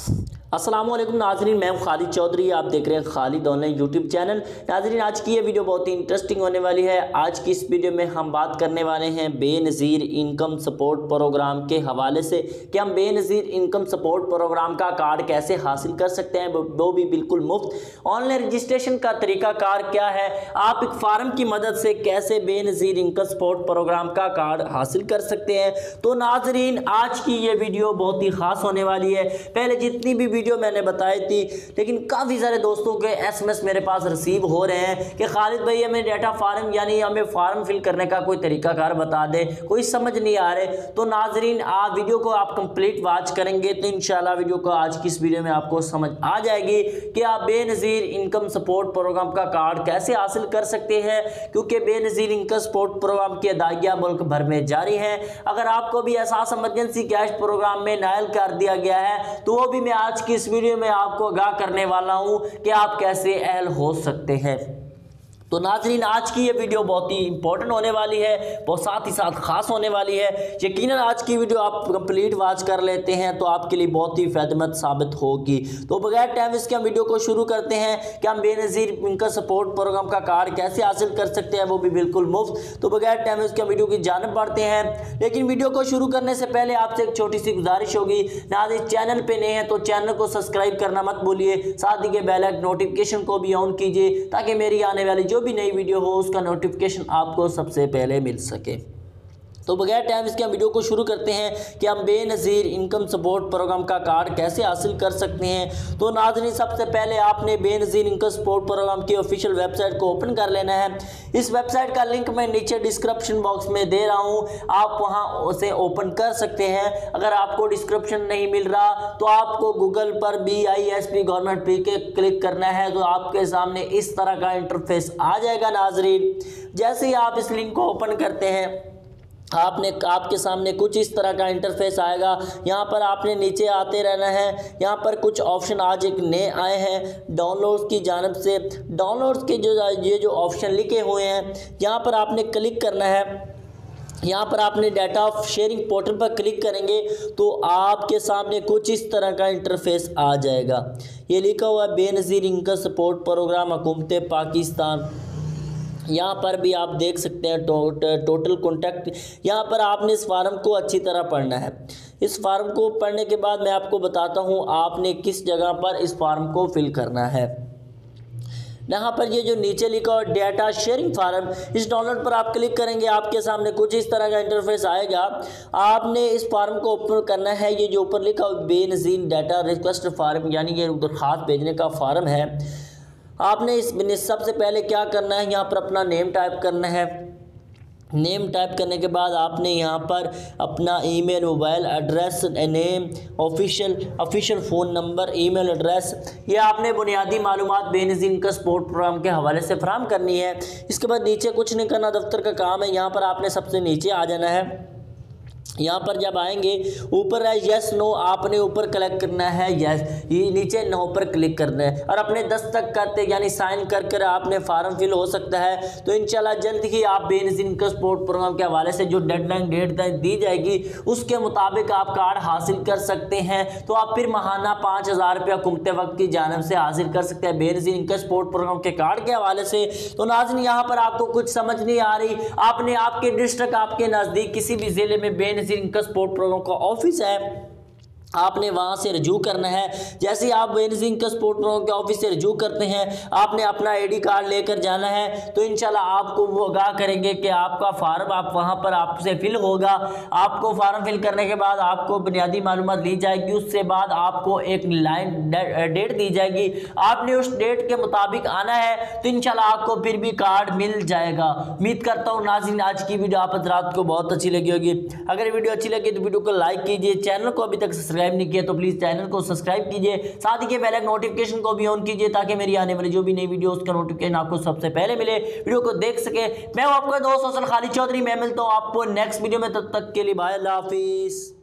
अस्सलामुअलैकुम नाजरीन, मैं खालिद चौधरी। आप देख रहे हैं खालिद ऑनलाइन यूट्यूब चैनल। नाजरीन, आज की ये वीडियो बहुत ही इंटरेस्टिंग होने वाली है। आज की इस वीडियो में हम बात करने वाले हैं बेनज़ीर इनकम सपोर्ट प्रोग्राम के हवाले से कि हम बेनज़ीर इनकम सपोर्ट प्रोग्राम का कार्ड कैसे हासिल कर सकते हैं, वो भी बिल्कुल मुफ्त। ऑनलाइन रजिस्ट्रेशन का तरीकाकार क्या है, आप एक फार्म की मदद से कैसे बेनज़ीर इनकम सपोर्ट प्रोग्राम का कार्ड हासिल कर सकते हैं। तो नाजरीन, आज की ये वीडियो बहुत ही ख़ास होने वाली है। पहले जितनी भी वीडियो मैंने बताई थी, लेकिन काफ़ी सारे दोस्तों के एसएमएस मेरे पास रिसीव हो रहे हैं कि खालिद भाई हमें डाटा फार्म यानी हमें फार्म फिल करने का कोई तरीकाकार बता दे, कोई समझ नहीं आ रहे। तो नाजरीन, आप वीडियो को आप कंप्लीट वॉच करेंगे तो इंशाल्लाह वीडियो को आज की इस वीडियो में आपको समझ आ जाएगी कि आप बेनज़ीर इनकम सपोर्ट प्रोग्राम का कार्ड कैसे हासिल कर सकते हैं, क्योंकि बेनज़ीर इनकम सपोर्ट प्रोग्राम की अदायगियाँ मुल्क भर में जारी हैं। अगर आपको भी एहसास इमरजेंसी कैश प्रोग्राम में नायल कर दिया गया है तो वो भी मैं आज की इस वीडियो में आपको आगाह करने वाला हूं कि आप कैसे अहल हो सकते हैं। तो नाजरीन, आज की ये वीडियो बहुत ही इंपॉर्टेंट होने वाली है, बहुत साथ ही साथ खास होने वाली है। यकीनन आज की वीडियो आप कंप्लीट वॉच कर लेते हैं तो आपके लिए बहुत ही फायदेमंद साबित होगी। तो बगैर टाइम इसके हम वीडियो को शुरू करते हैं कि हम बेनज़ीर इनकम सपोर्ट प्रोग्राम का कार्ड कैसे हासिल कर सकते हैं, वो भी बिल्कुल मुफ्त। तो बगैर टाइम इसके वीडियो की जानिब बढ़ते हैं, लेकिन वीडियो को शुरू करने से पहले आपसे एक छोटी सी गुजारिश होगी। नाज़रीन, चैनल पर नए हैं तो चैनल को सब्सक्राइब करना मत भूलिए, साथ ही के बेल आइकन नोटिफिकेशन को भी ऑन कीजिए ताकि मेरी आने वाली जो भी नई वीडियो हो उसका नोटिफिकेशन आपको सबसे पहले मिल सके। तो बगैर टाइम इसके हम वीडियो को शुरू करते हैं कि हम बेनज़ीर इनकम सपोर्ट प्रोग्राम का कार्ड कैसे हासिल कर सकते हैं। तो नाज़रीन, सबसे पहले आपने बेनज़ीर इनकम सपोर्ट प्रोग्राम की ऑफिशियल वेबसाइट को ओपन कर लेना है। इस वेबसाइट का लिंक मैं नीचे डिस्क्रिप्शन बॉक्स में दे रहा हूं, आप वहां उसे ओपन कर सकते हैं। अगर आपको डिस्क्रिप्शन नहीं मिल रहा तो आपको गूगल पर BISP गवर्नमेंट पे के क्लिक करना है, तो आपके सामने इस तरह का इंटरफेस आ जाएगा। नाज़रीन, जैसे ही आप इस लिंक को ओपन करते हैं आपके सामने कुछ इस तरह का इंटरफेस आएगा। यहाँ पर आपने नीचे आते रहना है। यहाँ पर कुछ ऑप्शन आज एक नए आए हैं डाउनलोड्स की जानिब से। डाउनलोड्स के ये जो ऑप्शन लिखे हुए हैं, यहाँ पर आपने क्लिक करना है। यहाँ पर आपने डाटा ऑफ शेयरिंग पोर्टल पर क्लिक करेंगे तो आपके सामने कुछ इस तरह का इंटरफेस आ जाएगा। ये लिखा हुआ है बेनज़ीर इनकम सपोर्ट प्रोग्राम हुकूमत पाकिस्तान। यहाँ पर भी आप देख सकते हैं टोटल कॉन्टैक्ट। यहाँ पर आपने इस फार्म को अच्छी तरह पढ़ना है। इस फार्म को पढ़ने के बाद मैं आपको बताता हूँ आपने किस जगह पर इस फार्म को फिल करना है। यहाँ पर ये जो नीचे लिखा हो डाटा शेयरिंग फार्म, इस डाउनलोड पर आप क्लिक करेंगे, आपके सामने कुछ इस तरह का इंटरफेस आएगा। आपने इस फार्म को ओपन करना है। ये जो ऊपर लिखा हो बेनज़ीर डाटा रिक्वेस्ट फार्म, यानी ये दरख्वास्त भेजने का फार्म है। आपने इस सबसे पहले क्या करना है, यहाँ पर अपना नेम टाइप करना है। नेम टाइप करने के बाद आपने यहाँ पर अपना email, mobile address, name, official phone number, email address, ये आपने बुनियादी मालूमात बेनज़ीर इनकम सपोर्ट प्रोग्राम के हवाले से फराहम करनी है। इसके बाद नीचे कुछ नहीं करना, दफ्तर का काम है। यहाँ पर आपने सबसे नीचे आ जाना है। यहाँ पर जब आएंगे ऊपर है यस नो, आपने ऊपर क्लिक करना है यस, ये नीचे नो पर क्लिक करना है और अपने दस्तखत करते यानी साइन कर आपने फार्म फिल हो सकता है। तो इंशाल्लाह जल्द ही आप बेनज़ीर इनकम सपोर्ट प्रोग्राम के हवाले से जो डेडलाइन डेट दी जाएगी उसके मुताबिक आप कार्ड हासिल कर सकते हैं। तो आप फिर महाना 5000 रुपया हुकूमत वक्त की जानिब से हासिल कर सकते हैं बेनज़ीर इनकम सपोर्ट प्रोग्राम के कार्ड के हवाले से। तो नाज़रीन, यहाँ पर आपको कुछ समझ नहीं आ रही, आपने आपके डिस्ट्रिक्ट, आपके नज़दीक किसी भी ज़िले में बेनज़ीर इनकम सपोर्ट प्रोग्राम का ऑफिस है, आपने वहाँ से रजू करना है। जैसे ही आप बेनज़ीर इनकम सपोर्ट प्रोग्राम के ऑफिस से रजू करते हैं, आपने अपना ID कार्ड लेकर जाना है। तो इंशाल्लाह आपको वो आगाह करेंगे कि आपका फार्म आप वहाँ पर आपसे फिल होगा। आपको फार्म फिल करने के बाद आपको बुनियादी मालूमात ली जाएगी। उससे बाद आपको एक लाइन डेट दी जाएगी, आपने उस डेट के मुताबिक आना है। तो इंशाल्लाह आपको फिर भी कार्ड मिल जाएगा। उम्मीद करता हूँ नाज़रीन आज की वीडियो आप हज़रात को बहुत अच्छी लगी होगी। अगर वीडियो अच्छी लगी तो वीडियो को लाइक कीजिए, चैनल को अभी तक सब्सक्राइब नहीं किया तो प्लीज चैनल को सब्सक्राइब कीजिए, साथ ही के बेल आइकन नोटिफिकेशन को भी ऑन कीजिए ताकि मेरी आने वाली जो भी नई वीडियो उसका नोटिफिकेशन आपको सबसे पहले मिले, वीडियो को देख सके। मैं हूं आपका दोस्त खालिद चौधरी। मैं मिलता हूं आपको नेक्स्ट वीडियो में, तब तक के लिए बाय, अल्लाह हाफिज।